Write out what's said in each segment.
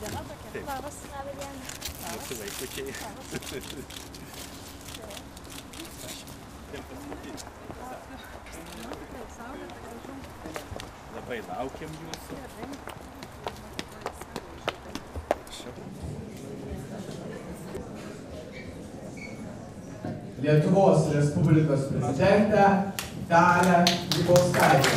diena tokia. Labas. Labą dieną. Mūsų vaikučiai. Labai laukiam jūsų. Lietuvos Respublikos prezidentę Dalią Grybauskaitę.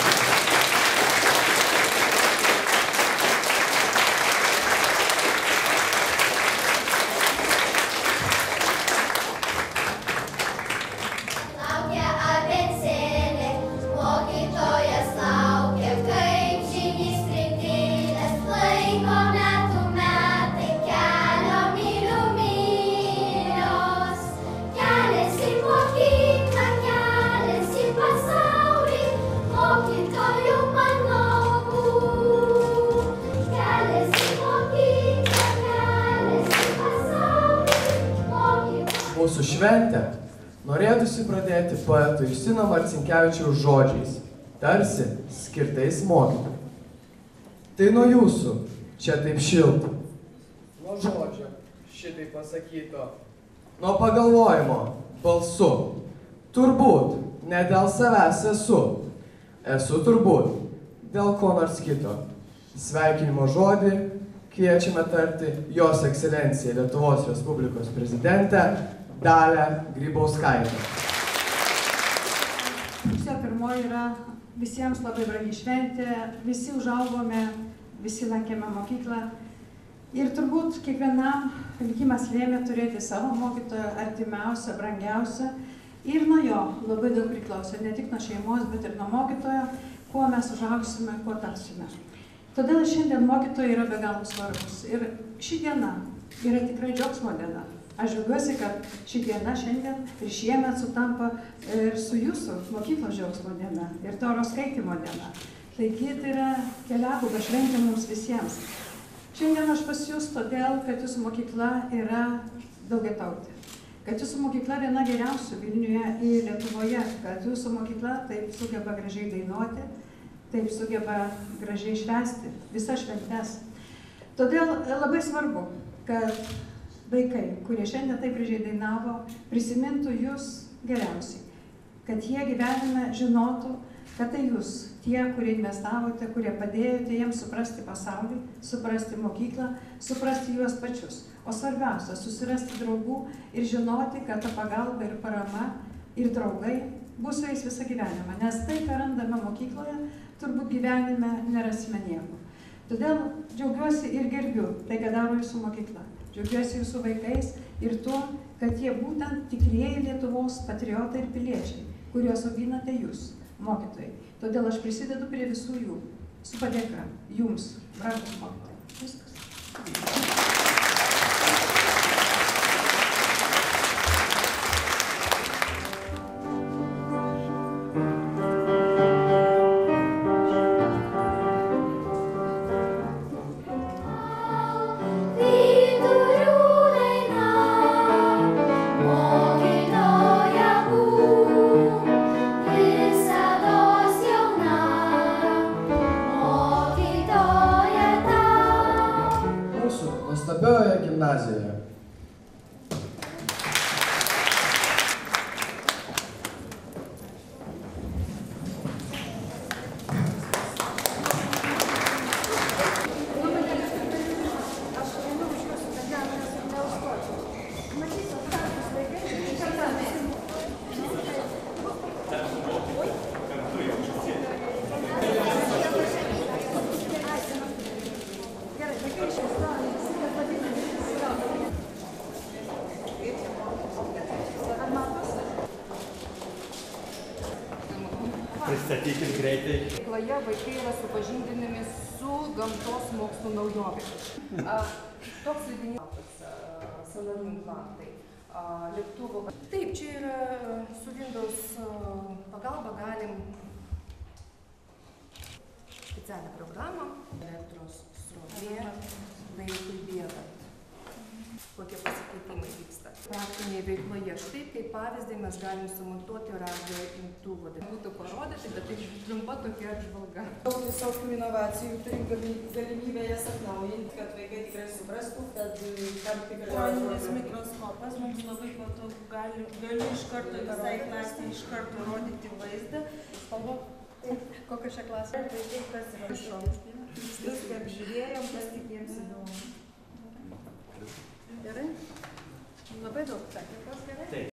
Mūsų šventę norėtųsi pradėti poeto Justino Marcinkevičiaus žodžiais, tarsi skirtais mokytojui. Tai nuo jūsų čia taip šilta, nuo žodžio šitai pasakyto, nuo pagalvojimo balsu. Turbūt ne dėl savęs esu turbūt dėl ko nors kito. Sveikinimo žodį kviečiame tarti Jos Ekscelencija Lietuvos Respublikos prezidentę Dalią Grybauskaitę. Rugsėjo 1 yra visiems labai brangi šventė, visi užaugome, visi lankėme mokyklą ir turbūt kiekvienam likimas lėmė turėti savo mokytoją, artimiausią, brangiausią ir nuo jo labai daug priklauso, ne tik nuo šeimos, bet ir nuo mokytojo, kuo mes užaugsime, kuo tapsime. Todėl šiandien mokytojai yra be galo svarbus ir ši diena yra tikrai džiaugsmo diena. Aš džiaugiuosi, kad ši diena šiandien ir šiemet sutampa ir su jūsų mokyklos džiaugsmo diena ir Toro skaitymo diena. Taigi tai yra keliabūga šventė mums visiems. Šiandien aš pas jūs todėl, kad jūsų mokykla yra daugiatautė. Kad jūsų mokykla viena geriausių Vilniuje ir Lietuvoje. Kad jūsų mokykla taip sugeba gražiai dainuoti, taip sugeba gražiai švęsti visas šventes. Todėl labai svarbu, kad vaikai, kurie šiandien taip gražiai dainavo, prisimintų jūs geriausiai. Kad jie gyvenime žinotų, kad tai jūs, tie, kurie investavote, kurie padėjote jiems suprasti pasaulį, suprasti mokyklą, suprasti juos pačius. O svarbiausia, susirasti draugų ir žinoti, kad ta pagalba ir parama ir draugai bus su jais visą gyvenimą. Nes tai, ką randame mokykloje, turbūt gyvenime nerasime nieko. Todėl džiaugiuosi ir gerbiu tai, ką daro jūsų mokykla. Džiaugiuosi jūsų vaikais ir tuo, kad jie būtent tikrieji Lietuvos patriotai ir piliečiai, kuriuos auginate jūs, mokytojai. Todėl aš prisidedu prie visų jų, su padėka jums, brangus mokytojai. Viskas. Nuostabioje gimnazijoje. Pristatykit greitai. Veikloje vaikai yra supažindinami su gamtos mokslų naujovėmis. Toks leidinys Sąnarių implantai, lėktuvo. Taip, čia yra su Windows pagalba galim specialią programą, elektros srovė, vaikui bėgant. Kokie pasikeitimai vyksta. Praktinėje veikloje. Štai kaip pavyzdį mes galim sumontuoti radijo imtuvą. šviestuvų. Tai būtų parodyti, bet tai trumpa tokia apžvalga. Daug visokių inovacijų, turim galimybę jas atnaujinti, kad vaikai tikrai suprastų, kad tam tikrai... Foninis mikroskopas mums labai patogu, galiu iš karto visai klasei iš karto rodyti vaizdą. Kokia čia klasė? Tai taip, kas yra iš šono. Viską apžiūrėjom, kas tik jiems įdomu. Gerai? Labai daug technikos gerai. Taip.